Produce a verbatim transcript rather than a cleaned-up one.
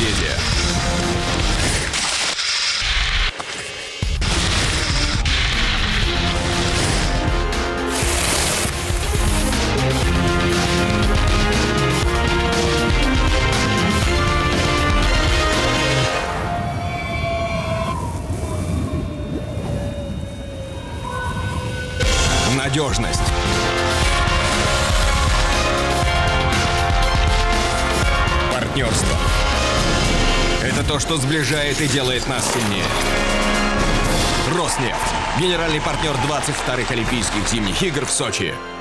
трагедия. Надежность. Партнерство. Это то, что сближает и делает нас сильнее. Роснефть. Генеральный партнер двадцать вторых Олимпийских зимних игр в Сочи.